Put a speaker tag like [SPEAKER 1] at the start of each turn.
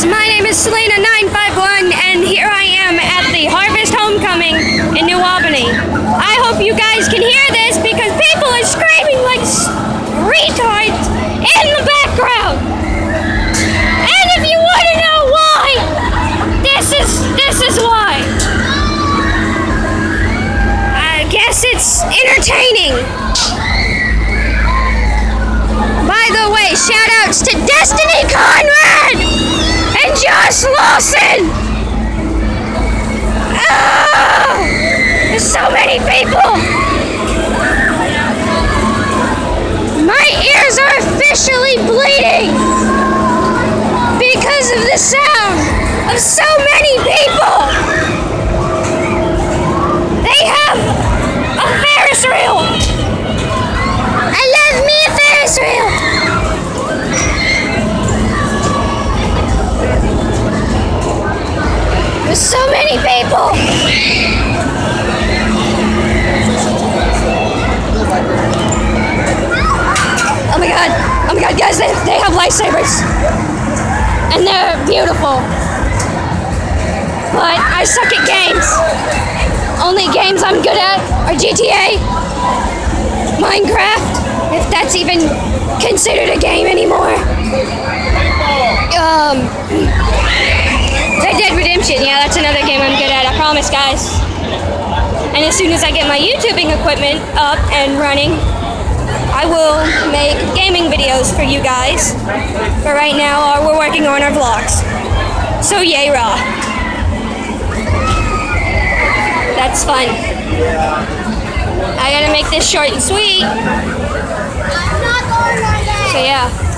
[SPEAKER 1] guys, my name is Selena951 and here I am at the Harvest Homecoming in New Albany. I hope you guys can hear this because people are screaming like retards in the background. And if you want to know why, this is why. I guess it's entertaining. By the way, shoutouts to Destiny Conrad and Josh Lawson! Oh, there's so many people! My ears are officially bleeding because of the sound of so many people! They have a Ferris wheel! I love me a Ferris wheel! There's so many people! Oh my god, guys, they have lightsabers. And they're beautiful. But I suck at games. Only games I'm good at are GTA, Minecraft, if that's even considered a game anymore. Red Dead Redemption, yeah, that's another game I'm good at, I promise, guys. And as soon as I get my YouTubing equipment up and running, I will make gaming videos for you guys. But right now, we're working on our vlogs. So yay, raw. That's fun. I gotta make this short and sweet. So yeah.